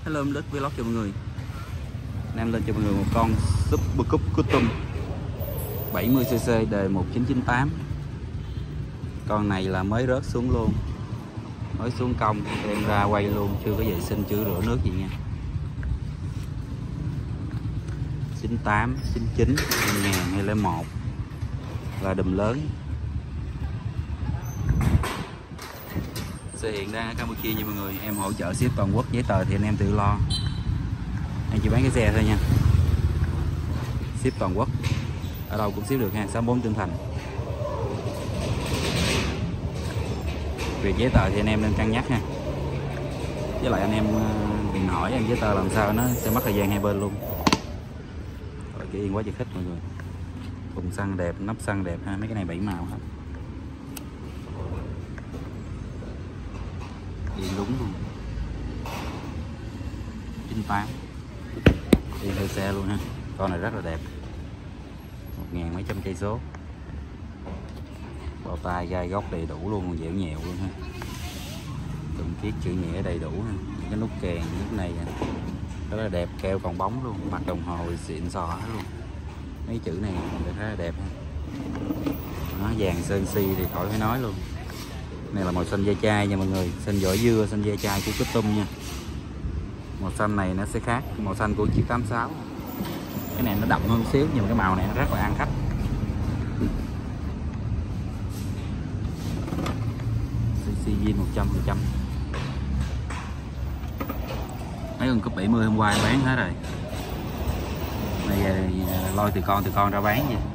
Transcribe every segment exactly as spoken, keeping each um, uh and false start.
Hello, em Lít Vlog cho mọi người. Em lên cho mọi người một con Super Cup Custom bảy mươi xê xê đời một chín chín tám. Con này là mới rớt xuống luôn, mới xuống công đem ra quay luôn, chưa có vệ sinh, chưa rửa nước gì nha. chín tám, chín chín, năm nghìn hay lẻ một là đùm lớn. Xe hiện đang ở Campuchia nha mọi người. Em hỗ trợ ship toàn quốc, giấy tờ thì anh em tự lo. Em chỉ bán cái xe thôi nha. Ship toàn quốc, ở đâu cũng ship được ha. Sáu mươi bốn Tân Thành. Việc giấy tờ thì anh em nên cân nhắc ha. Với lại anh em đừng hỏi em giấy tờ làm sao nó sẽ mất thời gian hai bên luôn. Rồi cái yên quá trời thích mọi người. Thùng xăng đẹp, nắp xăng đẹp ha. Mấy cái này bảy màu hết. Điện đúng luôn. chín tám. Đi theo xe luôn ha. Con này rất là đẹp. Một ngàn mấy trăm cây số. Bao tay gai góc đầy đủ luôn, dẻo nhẹo luôn ha. Từng chiếc chữ nghĩa đầy đủ ha. Những cái nút kèn, nút này rất là đẹp, keo còn bóng luôn, mặt đồng hồ xịn sò hết luôn. Mấy chữ này khá là đẹp ha. Nó vàng sơn si thì khỏi phải nói luôn. Này là màu xanh da chai nha mọi người, xanh vỏ dưa, xanh da chai của Custom nha. Màu xanh này nó sẽ khác màu xanh của chiếc tám sáu. Cái này nó đậm hơn xíu nhưng mà cái màu này nó rất là ăn khách. xê xê zin một trăm phần trăm. Mấy con cúp bảy mươi hôm qua em bán hết rồi. Bây giờ lôi từ con từ con ra bán vậy.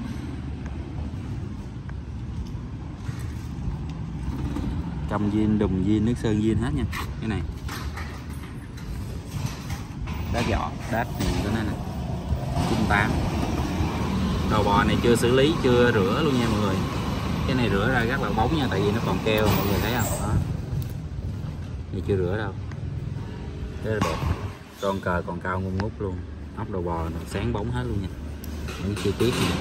Trong zin, đùm zin, nước sơn zin hết nha. Cái này đá vỏ, đát này của nó nè, chín tám. Đầu bò này chưa xử lý, chưa rửa luôn nha mọi người. Cái này rửa ra rất là bóng nha, tại vì nó còn keo, mọi người thấy không? Đó. Này chưa rửa đâu. Rất là đẹp. Con cờ còn cao ngung ngút luôn. Ốc đầu bò nó sáng bóng hết luôn nha. Những chi tiết này.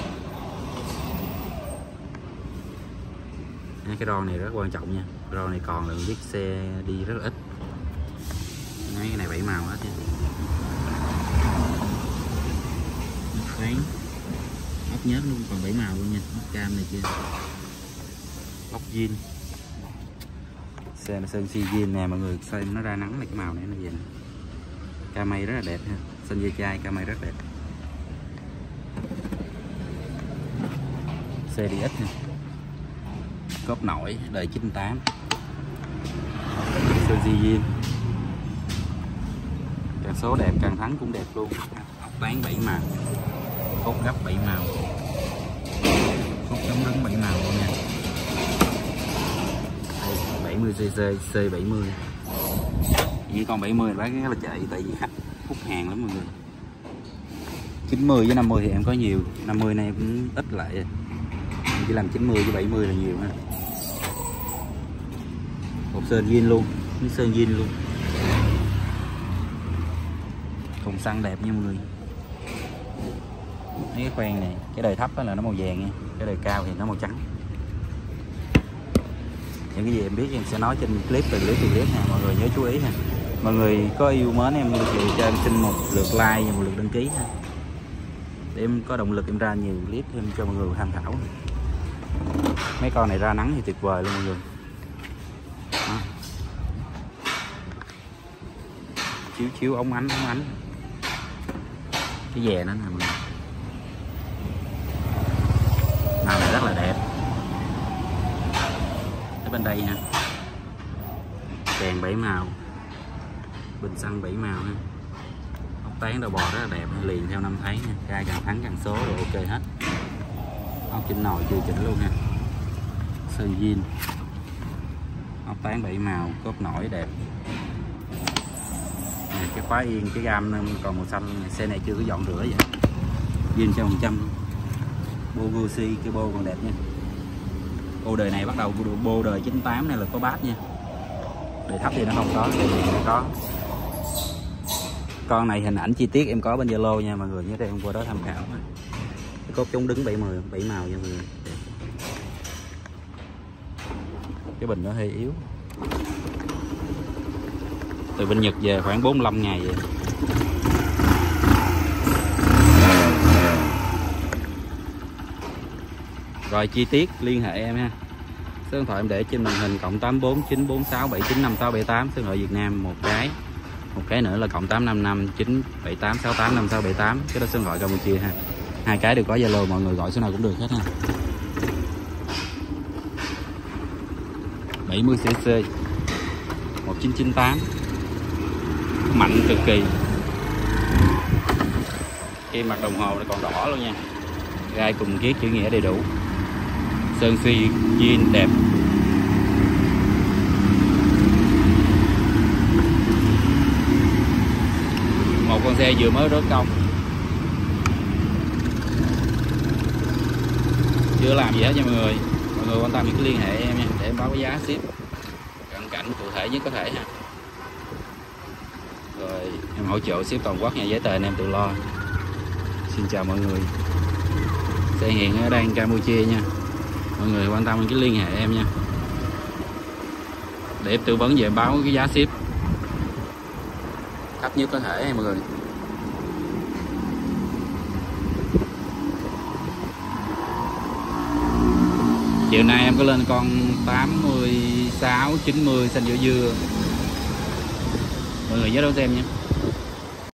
Cái ron này rất quan trọng nha. Ron này còn là chiếc xe đi rất là ít. Mấy cái này bảy màu hết nha. Đấy. Ốc nhớt luôn, còn bảy màu luôn nha. Ốc cam này kia. Ốc zin. Xe là sơn si zin nè mọi người, xem nó ra nắng này, cái màu này nó về nè. Ca mây rất là đẹp ha. Xanh da chai, ca mây rất đẹp. Xe đi ít nha. Cốp nổi đời chín tám. Sơn si zin. Càng số đẹp càng thắng cũng đẹp luôn. Ốc tán bảy màu. Cốt gấp bảy màu. Cốt chống đứng bảy màu luôn nha. bảy mươi xê xê, C bảy mươi. Chỉ còn bảy mươi bán cái là chạy, tại vì khách hút hàng lắm mọi người. chín mươi với năm mươi thì em có nhiều, năm mươi này em cũng ít lại. Em chỉ làm chín mươi với bảy mươi là nhiều ha. Một sơn zin luôn, cái sơn zin luôn. Thùng xăng đẹp nha mọi người. Mấy cái khoen này, cái đời thấp đó là nó màu vàng nha, cái đời cao thì nó màu trắng. Những cái gì em biết em sẽ nói trên clip, từ clip từ clip nha, mọi người nhớ chú ý ha. Mọi người có yêu mến em thì cho em xin một lượt like và một lượt đăng ký ha, để em có động lực em ra nhiều clip thêm cho mọi người tham khảo. Mấy con này ra nắng thì tuyệt vời luôn mọi người. Đó. Chiếu chiếu ống ánh ống ánh. Cái dè nó nè mọi người. Màu này rất là đẹp. Ở bên đây ha. Đèn bảy màu. Bình xăng bảy màu ha. Ốc tán đầu bò rất là đẹp, liền theo năm thấy nha. Gai càng thắng càng số rồi ok hết. Ốc chỉnh nồi chưa chỉnh luôn ha. Sơn zin. Ốc tán bảy màu, cốp nổi đẹp. Này, cái khóa yên, cái gam còn màu xanh. Xe này chưa có dọn rửa vậy. Zin cho một trăm. Bô Gucci, cái bô còn đẹp nha. Bô đời này bắt đầu bô đời chín tám này là có bát nha. Đời thấp thì nó không có, đời này nó có. Con này hình ảnh chi tiết em có bên Zalo nha mọi người, nhớ đây em qua đó tham khảo. Cái cốt chống đứng bảy mươi, bảy màu nha mọi người. Đẹp. Cái bình nó hơi yếu. từ bên Nhật về khoảng bốn mươi lăm ngày vậy. Rồi chi tiết liên hệ em ha. Số điện thoại em để trên màn hình cộng tám bốn chín bốn sáu bảy chín năm sáu bảy tám, số điện thoại Việt Nam một cái. Một cái nữa là cộng tám năm năm chín bảy tám sáu tám năm sáu bảy tám, cái đó số điện thoại Campuchia ha. Hai cái đều có Zalo, mọi người gọi số nào cũng được hết ha. bảy mươi xê xê một chín chín tám, mạnh cực kỳ. Khi mặt đồng hồ nó còn đỏ luôn nha. Gai cùng kiết chữ nghĩa đầy đủ. Sơn xi zin đẹp. Một con xe vừa mới rớt công, chưa làm gì hết nha mọi người. Mọi người quan tâm thì cứ liên hệ em nha, để em báo cái giá ship cận cảnh cụ thể nhất có thể ha. Rồi em hỗ trợ ship toàn quốc nha, giấy tờ anh em tự lo. Xin chào mọi người. Xe hiện ở đang Campuchia nha. Mọi người quan tâm cứ liên hệ em nha, để em tư vấn về em báo cái giá ship thấp nhất có thể nha mọi người. Chiều nay em có lên con tám mươi sáu chín mươi xanh dưa dưa. Mọi người nhớ đón xem nha.